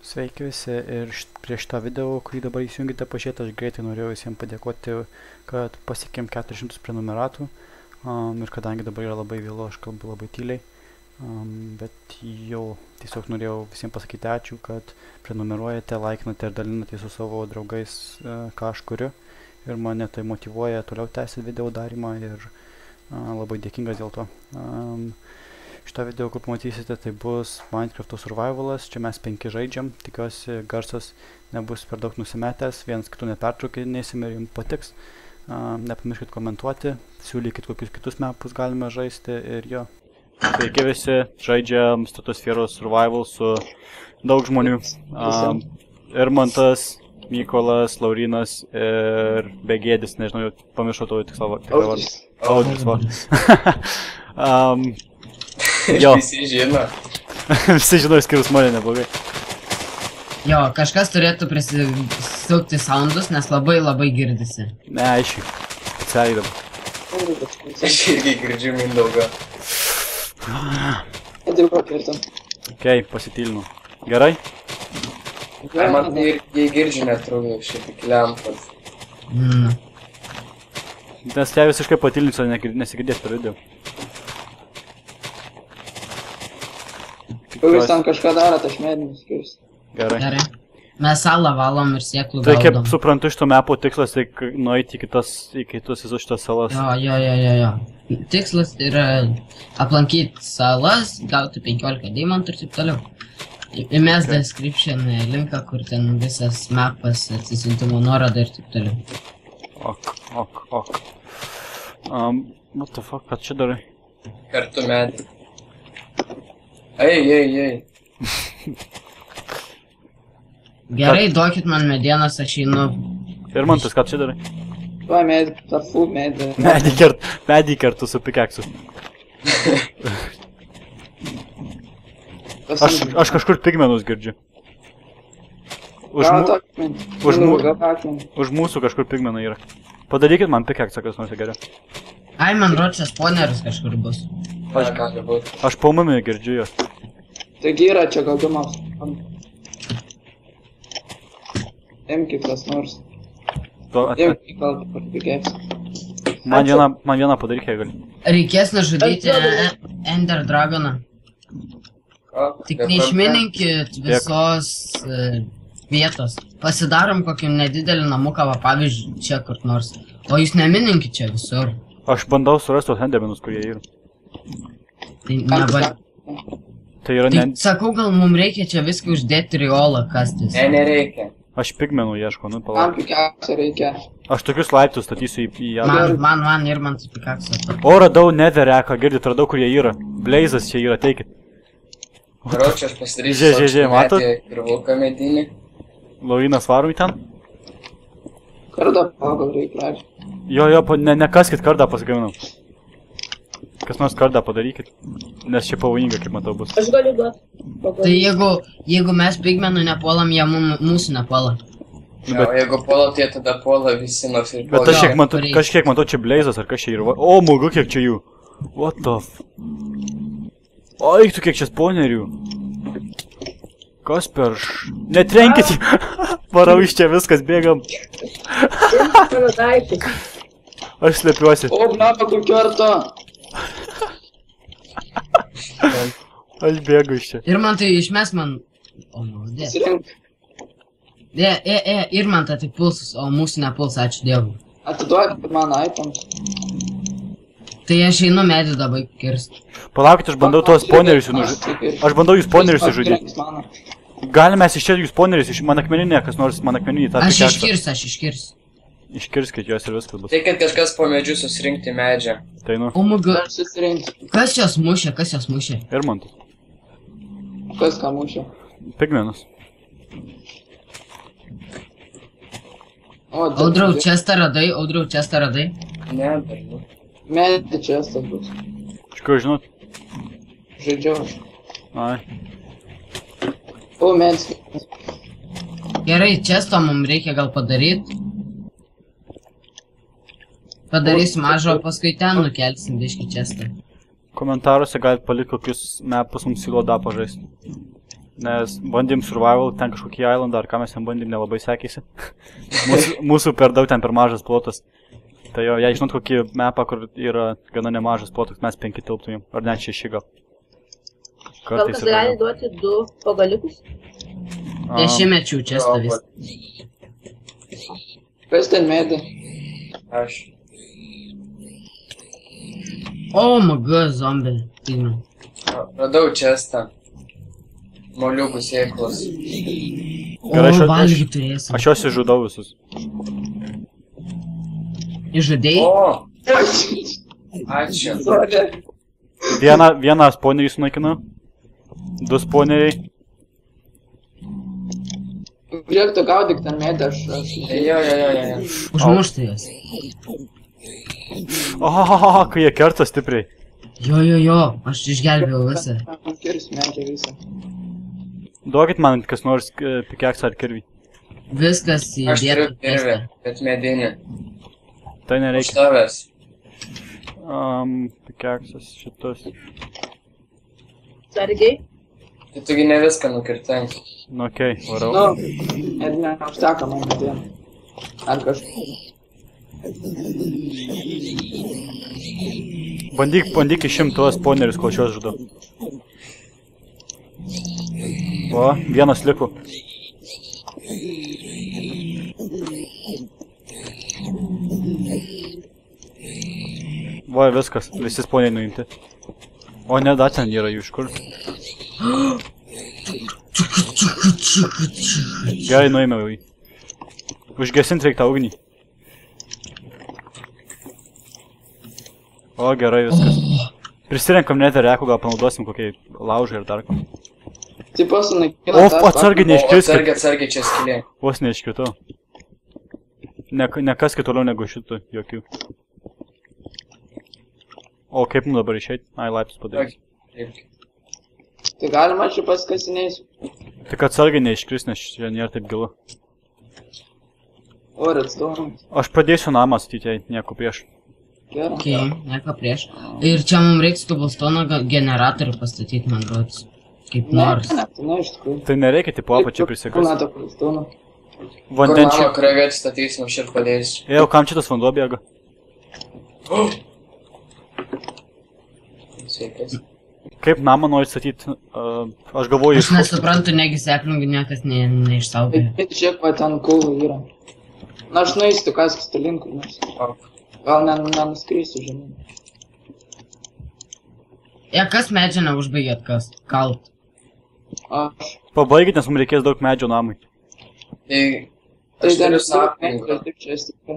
Sveiki visi ir prieš tą video, kurį dabar įsijungite pažiūrėti, aš greitai norėjau visiems padėkoti, kad pasiekėm 400 prenumeratų ir kadangi dabar yra labai vėlu, aš kalbu labai tyliai, bet jau tiesiog norėjau visiems pasakyti ačiū, kad prenumeruojate, laikinate ir dalinate su savo draugais, ką aš kuriu ir mane tai motyvuoja toliau tęsti video darymą ir labai dėkingas dėl to. Šitą video, kur pamatysite, tai bus Minecraft Survivalas, čia mes 5 žaidžiam, tikiuosi garsas nebus per daug nusimetęs, vienas kitų nepertraukinėsim ir jums patiks. Nepamirškit komentuoti, siūlykit kokius kitus mapus galime žaisti ir jo. Sveiki visi, žaidžiam Stratosferos Survival su daug žmonių. Irmantas, Mykolas, Laurinas ir Begėdis, nežinau, pamiršau tavo tikrą vardą. Audris, va. Jo. Visi žino. Visi žino, išskyrus mane neblogai. Jo, kažkas turėtų prisisukti soundus, nes labai girdisi. Ne, aiškiai. Specialiai dabar. Aš irgi girdžiu Mindaugą. Okei, pasitylinu. Gerai? Man jei girdžiu netrūkiau šiek tiek lempas. Nes ją visiškai patylinsiu, nesigirdės per video. Jūs ten kažką darot, aš mėdinius skirsiu. Gerai. Mes salą valom ir sėklų Tai kaip gaudom. suprantu iš to mepo tikslas, tai nueiti į kitus visus šitas salas. Jo. Tikslas yra aplankyti salas, gauti 15 deimantų ir taip toliau. Įmes description linką, kur ten visas mapas, atsisiuntimo nuoroda ir taip toliau. Ok. What the fuck, ką čia darai? Kartu medį. Ei. Gerai, duokit man medienos, aš einu. Irmantas, ką čia darai? Va, mėdį, tarfu, mėdį. Medį kartu su pikeksu. Aš kažkur pigmenus girdžiu. Už mūsų kažkur pigmenai yra. Padarykit man pikeksą, kas nors geriau. Ai, man ročias spawneris kažkur bus. Aš paumami girdžiu jos. Taigi yra čia gaudimas. Imkit kas nors. Imkit gal parpigėks. Man vieną padaryk, jei gali. Reikės nužudyti Ender Dragoną. Tik neišmininkit visos vietos. Pasidarom kokį nedidelį namuką, va pavyzdžiui, čia kur nors. O jūs nemininkit čia visur. Aš bandau surasti tos endermenus, kurie yra. Tai yra ne... Sakau, gal mums reikia čia viską uždėti riolą kastis. Ne, nereikia. Aš pigmenų ieško, nu Man palauk. pikaksą reikia. Aš tokius laiptus statysiu į ją. Man ir man pikaksą. O, radau netherreką, girdit, radau, kur jie yra. Blazas čia yra, teikit. Ročiu, aš pasidarysiu Žiūrėk, matot? ir vulką medinį. Laurinas varom į ten? Kardą pagal reikia. Jo, nekaskit kardą pasigaminau. Kas nors kardą padarykit. Nes čia pavojinga, kaip matau, bus. Aš galiu duoti. Tai jeigu mes pigmenų nepuolam, jie mūsų nepuola. O jeigu puola, tai tada puola visi nors ir Bet puola. kažkiek matau čia Blazas ar kas čia yra. O, mūgu, kiek čia jų. What the f... O, eiktų kiek čia spawnerių. Kas per Netrenkit jį. Varau iš čia viskas, bėgam. Aš slepiuosi. O, blapa, kur kerto. Aš bėgu iš čia. Ir man tai išmes man... O, maudės. Sirink. Ir man tai tik pulsus, o mūsų nepuls, ačiū Dievui. Atiduokit man items. Tai aš einu medį dabar kirst. Palaukit, aš bandau tuos spawnerius nužudyti. Aš bandau jų spawnerius nužudyti. Galime mes iš čia jų spawnerius, iš man akmeninė, kas nors man akmeninį tą pikeksą. Aš iškirsiu. Iškirskit juos ir viskas bus. Tai kad kažkas po medžiu susirinkti medžią. Tai nu. O, mugu. Aš susirinksiu. Kas jos mušė? Irmantas. Kas ką mušė? Pigmenus. Audriau, čestą radai? Ne, dar ne. Mėdį čestas bus. Iš kur žinot? Žaidžiau aš. Ai. O, mėdis. Gerai, često mums reikia gal padaryti. Padarysim mažą, o paskui ten nukelsim biškį čestą. Komentaruose galite palikti kokius mepus mums siūlo da pažaisti. Nes bandėm survival, ten kažkokį islandą, ar ką mes ten bandėm, nelabai sekėsi. Mūsų per daug ten per mažas plotas. Tai jo, jei žinot kokį mapą, kur yra gana nemažas plotas, mes 5 tilptumėm, ar net 6 gal. Gal kas gali duoti 2 pagaliukus? 10 čia stovės. Kas ten medė? Aš. O, maga, zombie. Radau čestą. Moliukų sėklos. Gerai, O, valgy turėsim. Aš juos išžudau visus. Išžudėjai? O! Ačiū. Sorry. Vieną spawnerį sunaikinu. 2 spawneriai. Žiūrėk, tu gaudyk ten medį, aš... Jo. Užmuštai jas. Ohohoho, kai jie kerta stipriai. Jo, aš išgelbėjau visą. Kirs medį visą. Duokit man kas nors pikeksą ar kirvį. Viskas Aš turiu įdėta. kirvį, bet medinį. Tai Už nereikia. tavęs. Pikeksas šitas. Sargiai? Tai tugi ne viską nukirtai. Nu, okei, varau. Nu, ir neužteka man medien. Ar kažkaip. Bandyk išimt tuos spawnerius, kol šios žudau. O, vienas liko. Va, viskas, visi spawneriai nuimti. O, ne, dar ten yra jų iš kur. Gerai, nuėmiau jį. Užgesint reikia tą ugnį. O, gerai, viskas. Prisirenkam netherrekų, gal panaudosim kokiai laužai ir dar ką. Tipo sunaikina... O, atsargiai neiškriskit. Atsargiai čia skylė. Vos neiškritau. Ne kas kitoliau negu šitų, jokių. O, kaip mums dabar išeit? Ai, laiptus padarys. Tai galima čia paskasinėsiu. Tik atsargiai neiškris, nes čia nėra taip gilu. O, redstone. Aš pradėsiu namą statyti, jei nieko prieš. Gerai. Ok, nieko prieš. Ir čia mums reiks cobblestone generatorių pastatyti, man rodos. Kaip nors. Ne, iš tikrųjų. Tai nereikia, tipo apačią prisikas. Kuna tą cobblestone. Kur Vanden namą, čia... kurią vietą statysim, aš ir padėsiu. Ėjau, kam čia tas vanduo bėga? Sveikas. Kaip namą nori statyti? Aš galvoju Aš nesuprantu, negi seklingų niekas neišsaugė. Bet žiūrėk, va ten kulų yra. Na, aš nueisiu, tu kas stalinkų, nes... Gal nenuskrįsiu, žinai. Kas medžią neužbaigėt, kas? Kalt. Aš... Pabaigit, nes mums reikės daug medžio namui. Tai aš dar turiu sapninką. Taip čia stipriai.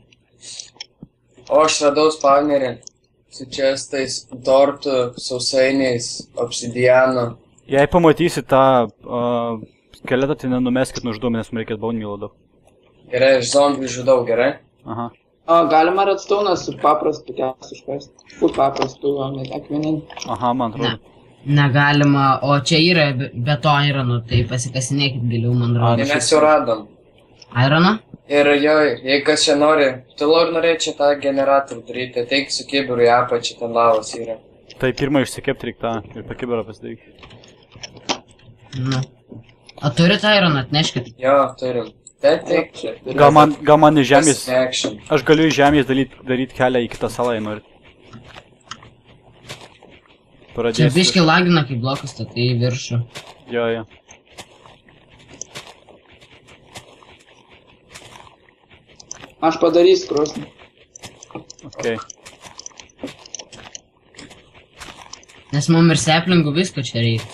O aš radau spawnerį. Su čestais, tortų, sausainiais, obsidianu. Jei pamatysi tą skeletą, tai nenumeskit nužudom, nes mums reikės bone meal daug. Gerai, aš zombių žudau, gerai? Aha. Galima redstone su paprastu kęs iškasti. Su paprastu akmeninį. Aha, man atrodo. Negalima, o čia yra be to irono, tai pasikasinėkit giliau, man Tai rodos. mes jau radom. Irono? Ir jo, jei kas čia nori, tu ir norėčiau tą generatorių daryti, ateik su kibiru į apačią, ten lavos yra. Tai pirmą išsikepti reikia tą ir pakibirą pasidaryti. Nu. O turit ironą, atneškit. Jo, turim. Bet tik čia. Gal man iš žemės... Action. Aš galiu iš žemės daryt kelią į kitą salą, jei norit. Čia Pradėsiu. biški lagina, kai blokus statai į viršų. Jo. Aš padarysiu krosnį. Okei. Nes mum ir seplingų visko čia reikia.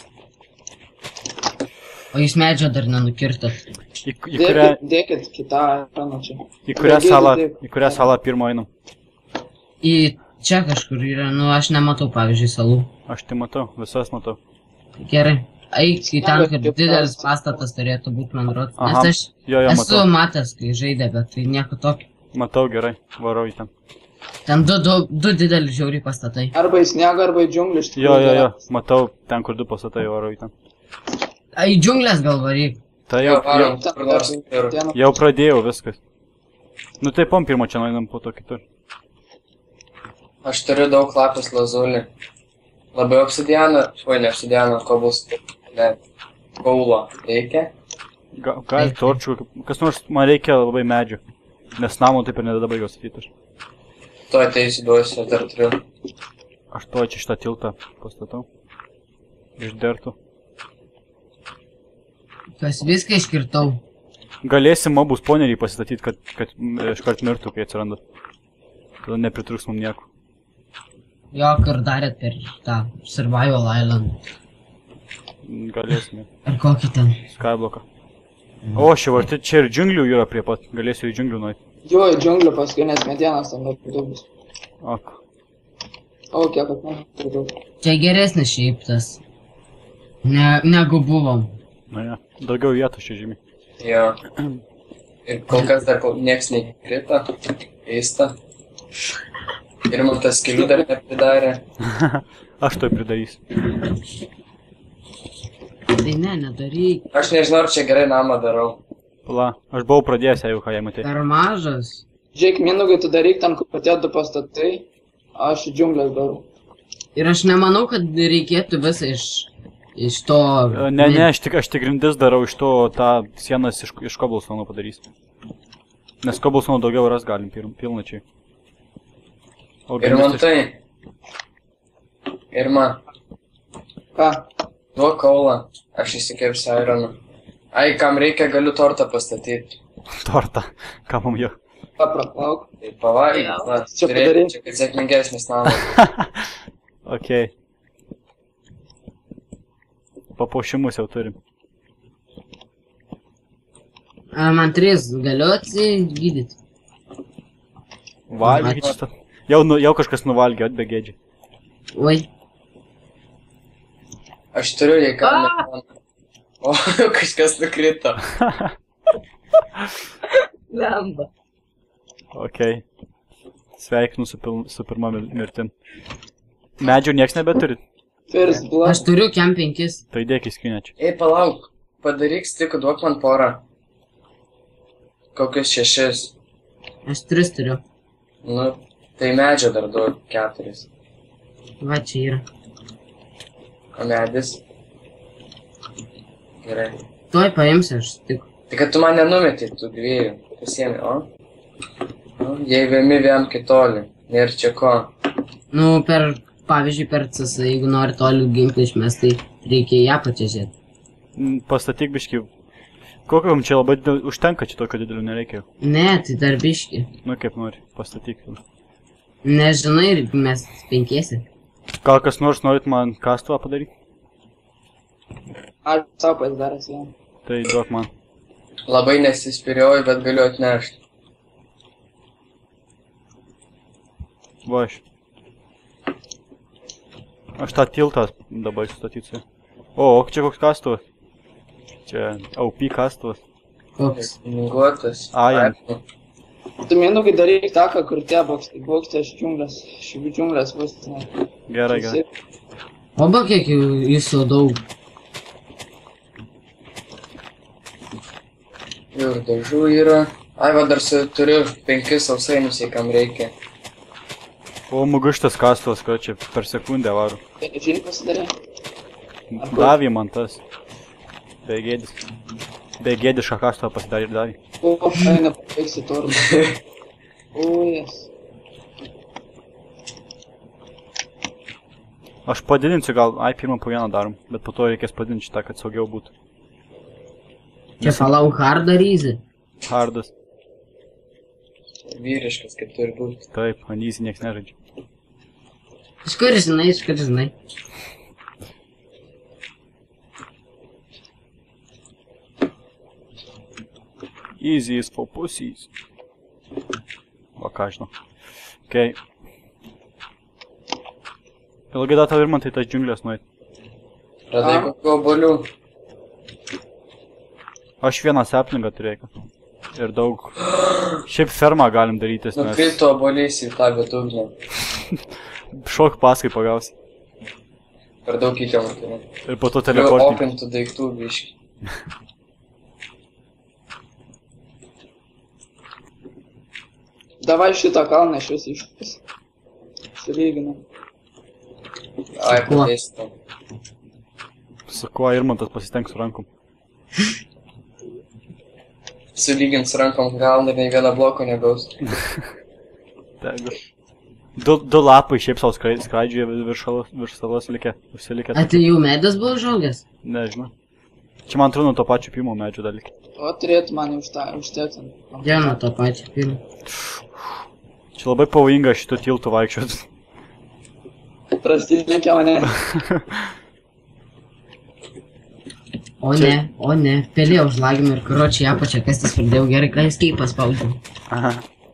O jūs medžio dar nenukirtat. Dėkit kitą ekraną čia. Į kurią salą pirmą einam? Į čia kažkur yra, nu aš nematau, pavyzdžiui, salų. Aš tai matau, visas matau. Gerai. Eik į ten, kur didelis pastatas turėtų būti, man rodos. Aha. Nes aš Jo, esu matau. matęs, kai žaidė, bet tai nieko tokio. Matau, gerai. Varau į ten. Ten du dideli žiauriai pastatai. Arba į sniegą, arba į džiunglį. iš tikrųjų, Jo. geriausia. Matau, ten kur 2 pastatai, varau į ten. Į džiunglės gal varyk. Tai Jo, varom, Ten kur nors kitur. dieną. jau pradėjau viskas. Nu tai pom pirmo čia nueinam po to kitur. Aš turiu daug lapis lazulį. Labai obsidianą, oi ne obsidianą, kobus. Ne. Kaulo reikia? Gal torčių, kas nors man reikia labai medžių. Nes namo taip ir nedabaigiau statyti aš. Tu ateisi duosiu, dar turiu. Aš to čia šitą tiltą pastatau. Išdertų. Kas viską iškirtau. Galėsim mobų spawnerį pasistatyti, kad iškart mirtų, kai atsiranda. Tada nepritruks mums nieko. Jo, kur darėt per tą Survival Island. Galėsime. Ar kokį ten? Skybloką. O, šiaip čia ir džiunglių yra prie pat. Galėsiu į džiunglių nueiti. Jo, į džiunglių paskui, nes medienos ten daug bus. Ok. O, kiek atmenu, tai daug. Čia geresnis šiaip tas. Negu buvom. Na ja, daugiau vietos čia žymiai. Jo. Ir kol kas dar nieks neįkrito. Keista. Ir man tas skilių dar nepridarė. Aš to pridarysiu. Tai ne, nedaryk. Aš nežinau, ar čia gerai namą darau. Pala, aš buvau pradėjęs, jeigu ką jai matei. Per mažas. Žiūrėk, Mindaugai, tu daryk ten, kur tie du pastatai, aš į džiunglės darau. Ir aš nemanau, kad reikėtų visą iš to... Ne, aš tik grindis darau iš to tą sienas iš cobblestone padarysiu. Nes cobblestone daugiau ras galim pilnačiai. Ir man tai. Ir man. Ką? Duok kaulą, aš įsikepsiu ironą. Ai, kam reikia, galiu tortą pastatyti. Tortą, ką mum jo. Papraplauk. Tai pavalgyk, na, Čia turėtų padaryk. čia kad sėkmingesnis namas. Okei. Papuošimus jau turim. Man 3 galiu atsigydyti. Valgyti šitą. Jau kažkas nuvalgė, atbegėdžiai. Oi. Aš turiu, jei ką metalą. O, kažkas nukrito. Lemba. Okei. Sveikinu su pirma mirtim. Medžių nieks nebeturi. First blood. Aš turiu kem 5. Tai įdėk į skrynią čia. Ei, palauk. Padaryk stiku, duok man porą. Kokius 6. Aš 3 turiu. Nu, tai medžio dar duok 4. Va čia yra. O medis? Gerai. Tuoj paimsiu aš tik. Tai kad tu man nenumeti tų 2. Pasiemi, o? Jei viemi vien kitoli. Nėra čia ko. Nu, pavyzdžiui, per CS, jeigu nori tolių ginklą išmest, tai reikia ją pačią žiūrėti. Pastatyk biškį. Kokio jums čia labai užtenka, čia tokio didelio nereikia. Ne, tai dar biškį. Nu kaip nori, pastatyk. Nežinai, mes 5. Gal kas nors norit man kastuvą padaryti? Aš savo pasidaręs vieną. Tai duok man. Labai nesispirioju, bet galiu atnešti. Va aš. Aš tą tiltą dabar sustatysiu. O čia koks kastuvas. Čia OP kastuvas. Koks? Minguotas. Jam. Tu Mindaugai daryk taką, kur tie bokštai iš džiunglės. Šių džiunglės bus. Gerai. Oba kiek jūsų daug. Ir dažų yra. Ai, va dar turiu 5 sausainius, jei kam reikia. O muguštas kastuvas, kad čia per sekundę varu. Žinį pasidarė? Davė man tas. Begėdis. Begėdišką kastuvą pasidarė ir davė. O, eina pateiksi tortą. O, jas. Aš padidinsiu gal, pirmą po vieną darom, bet po to reikės padidinti šitą, kad saugiau būtų. Čia falau hard ar easy? Hardas. Vyriškas, kaip turi būti. Taip, ant easy nieks nežaidžia. Iš kur žinai? Easy is for pussies. Va ką žinau. Okei. Ilgai dar tau ir man tai tas džiunglės nueit. Radai kokių obuolių. Aš vieną saplingą turėjau. Ir daug. Šiaip fermą galim darytis, nes... Nukrito obuolys į tą bedugnę. Šok paskai pagausi. Per daug įkėmų turiu. Ir po to Turiu teleportinį. opintų daiktų biškį. Davai šitą kalną iš vis išpūs. Sulyginam. Ai, padėsi tam. su kuo Irmantas pasistengs su rankom. Sulygint su rankom gal ir nei vieną bloko negaus. Tegu. Du lapai šiaip savo skraidžioje virš salos užsilikę. A tai jų medis buvo užaugęs? Nežinau. Čia man atrodo nuo to pačio pirmo medžio dalykai. O turėtų mane užtėti. Ja, nuo to pačio pirmo. Čia labai pavojinga šito tiltų vaikščiot. Prastininkė mane. O ne, pelė užlagim ir karočiai apačią kastis pradėjau gerai, kai escape spaudžiau. Aha.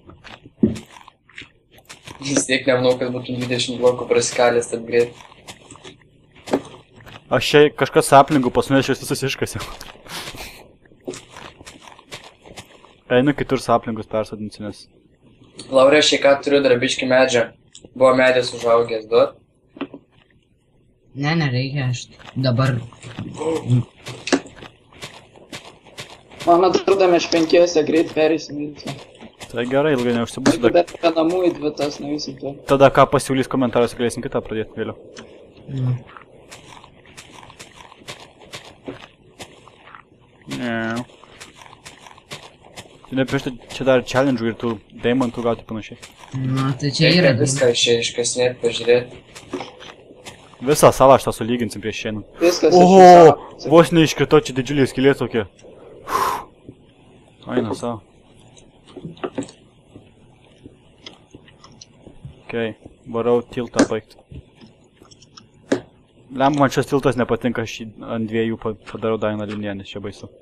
Vis tiek nemanau, kad būtų 20 blokų prasikalęs taip greit. Aš čia kažkas aplinkų pasunėšiu visus iškasiau. Einu kitur aplinkus persodinsiu, nes... Laura, šiai ką turiu drabiškį medžią. Buvo medis užaugęs, duot? Ne, nereikia, aš dabar... Man atrodo, mes 5 greit perėsim į tai. Tai gerai, ilgai neužsibūsiu. Bet be namų į 2 tas nuvysim tai. Tada ką pasiūlys komentaruose, galėsim kitą pradėti vėliau. Ne. Tai neprieštai čia dar challenge'ų ir tų deimantų gauti panašiai. Na, tai čia yra. Viską iškasnėt, pažiūrėt. Visą salą aš tą sulyginsim prieš šiandien. Viskas Oho, vos neiškrito čia didžiuliai skylė tokie. Eina savo. Okei, varau tiltą baigti. Lemba, man šios tiltas nepatinka, aš ant 2 padarau dainą liniją, nes čia baisu.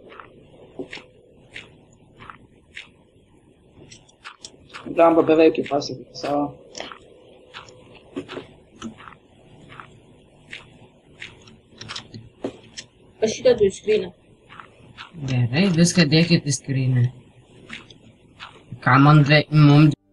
Lemba beveik įpasakyti savo. Aš įdedu į skryną. Gerai, viską dėkit į skryną. Ką man mum